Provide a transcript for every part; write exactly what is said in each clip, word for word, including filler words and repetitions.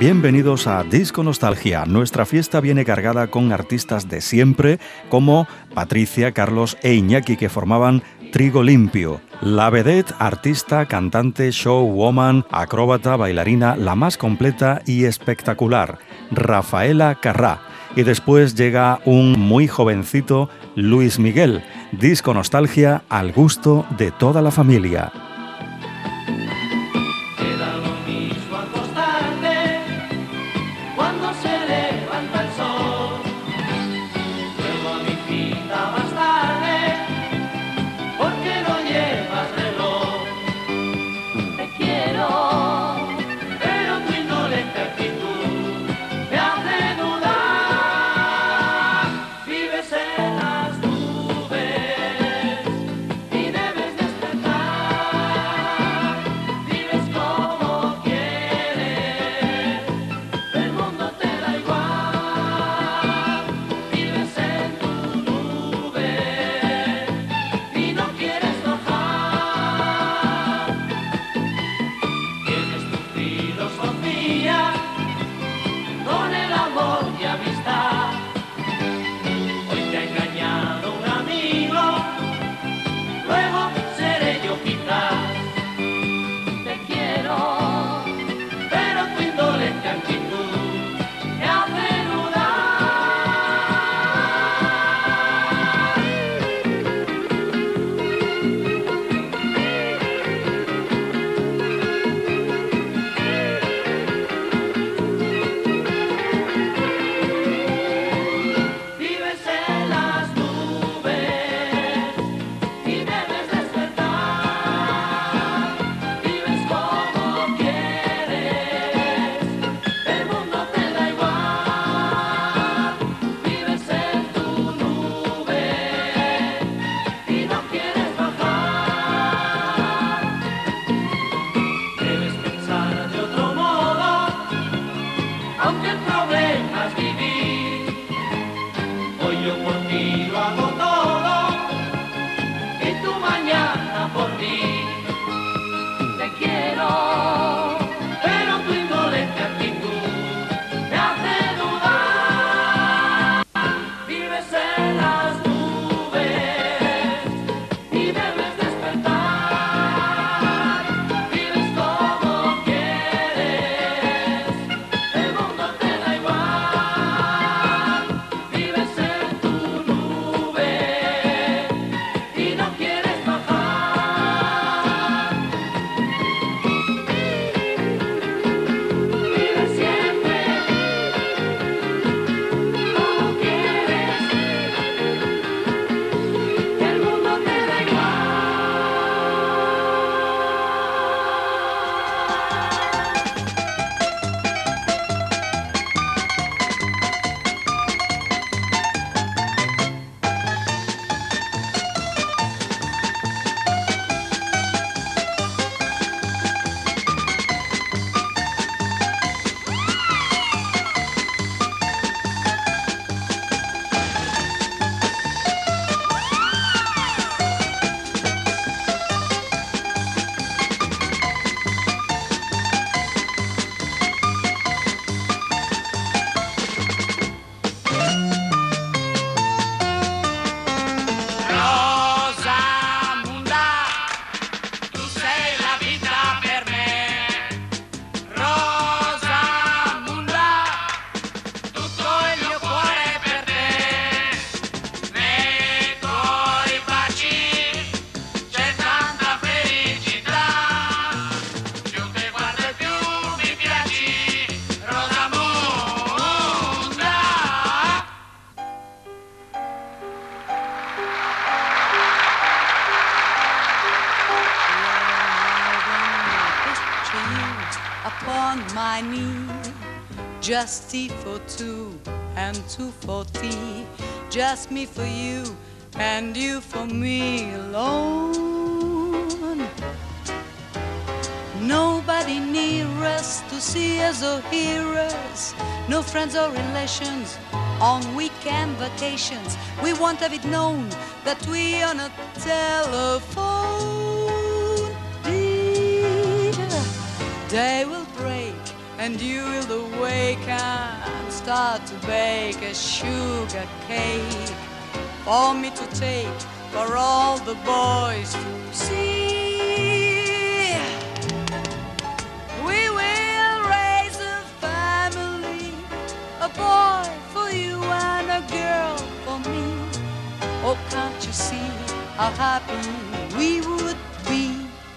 Bienvenidos a Disco Nostalgia. Nuestra fiesta viene cargada con artistas de siempre como Patricia, Carlos e Iñaki, que formaban Trigo Limpio. La vedette, artista, cantante, showwoman, acróbata, bailarina, la más completa y espectacular, Rafaela Carrà. Y después llega un muy jovencito Luis Miguel. Disco Nostalgia al gusto de toda la familia. Just tea for two and two for tea. Just me for you and you for me alone. Nobody near us to see us or hear us. No friends or relations on weekend vacations. We won't have it known that we on a telephone. Dear, day will break and you'll awake and start to bake a sugar cake for me to take for all the boys to see. We will raise a family, a boy for you and a girl for me. Oh, can't you see how happy we would be?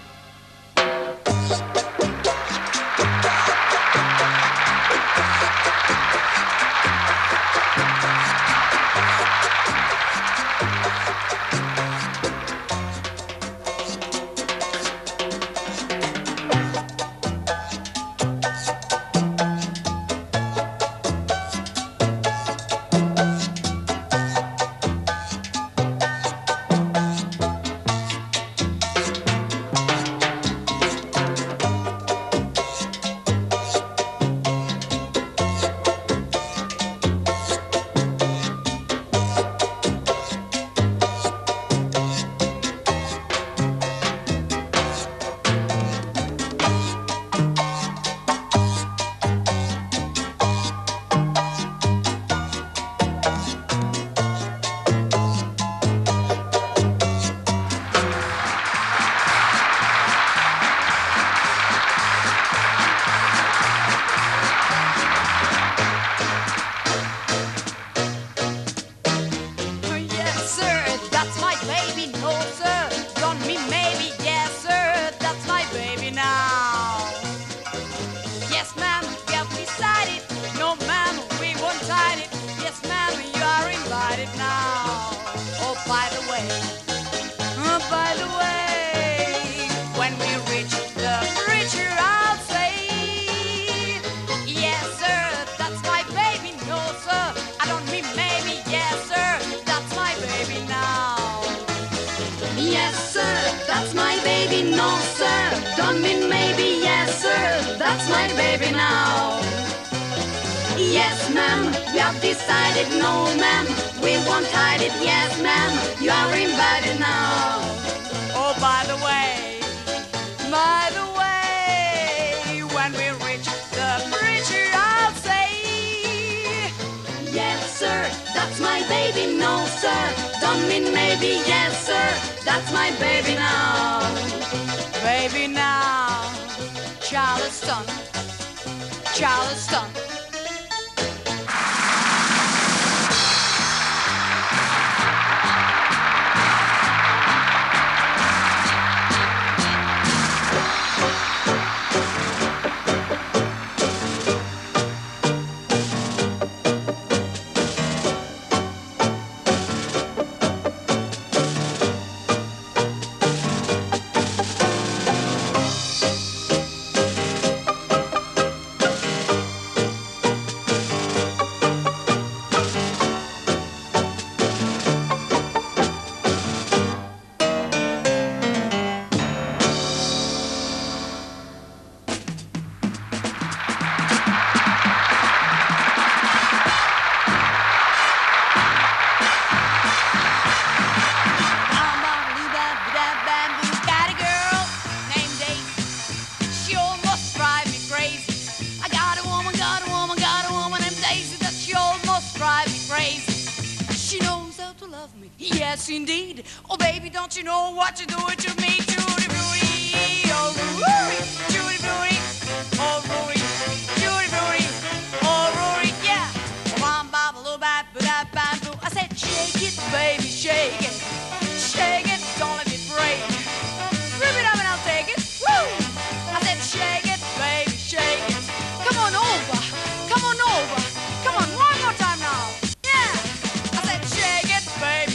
Yes, indeed. Oh, baby, don't you know what you do it to me? Judy Fruity, oh, Rory, Judy Fruity, oh, Rory, Judy Fruity, oh, Rory, yeah. Bam, bam, little bam, bam, bam, boo. I said, shake it, baby, shake it, shake it, don't let me break. Rip it up and I'll take it. Woo! I said, shake it, baby, shake it. Come on over, come on over, come on, one more time now. Yeah. I said, shake it, baby.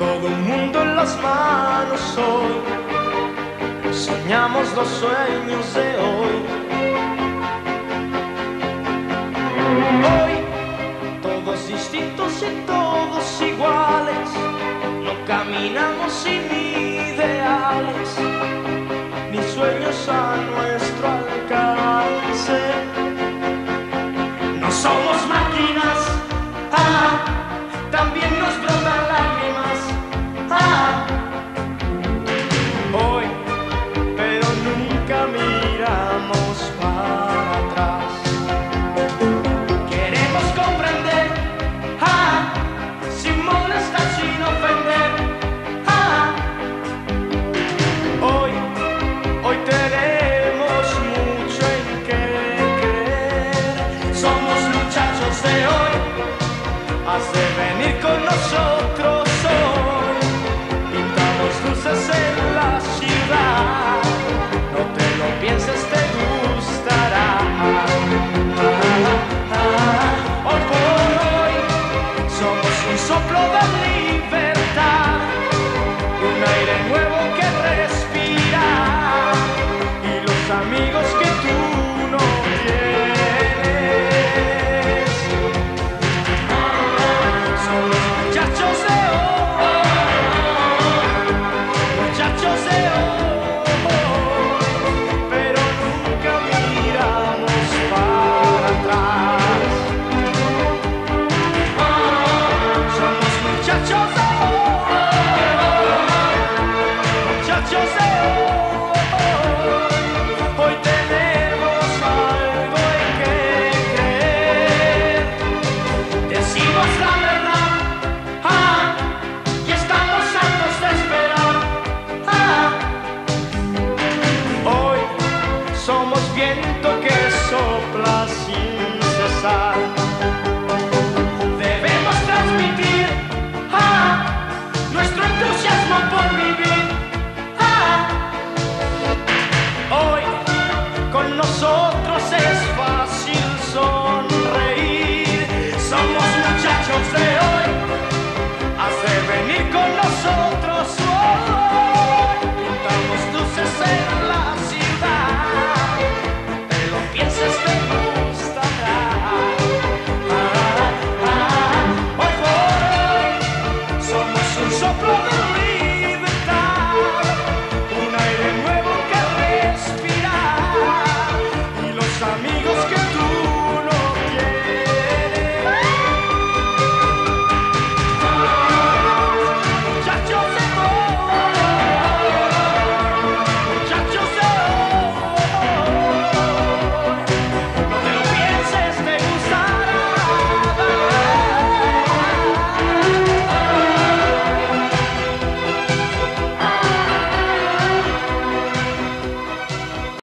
todo un mundo en las manos hoy. Soñamos los sueños de hoy. Hoy, todos distintos y todos iguales, no caminamos sin ideales, ni sueños a nuestro alcance. No somos máquinas, ah, también nos brotan lágrimas, ah, hoy, pero nunca miramos para atrás. Queremos comprender, ah, sin molestar, sin ofender, ah, hoy, hoy tenemos mucho en qué creer. Somos muchachos de hoy, has de venir con nosotros hoy. Pintamos luces en la ciudad, no te lo pienses, te gustará. Ah, ah, hoy por hoy somos un soplo de libertad, un aire nuevo que respirar y los amigos que tú no tienes. Somos muchachos de hoy, muchachos de hoy, pero nunca miramos para atrás. Somos muchachos de hoy, muchachos de hoy, hoy tenemos algo en que creer. Decimos la verdad, ah, y estamos hartos de esperar, ah, hoy somos viento que sopla sin cesar. Debemos transmitir, ah, nuestro entusiasmo por vivir, ah, hoy con nosotros es fácil sonreír. Somos muchachos de hoy, has de venir con nosotros.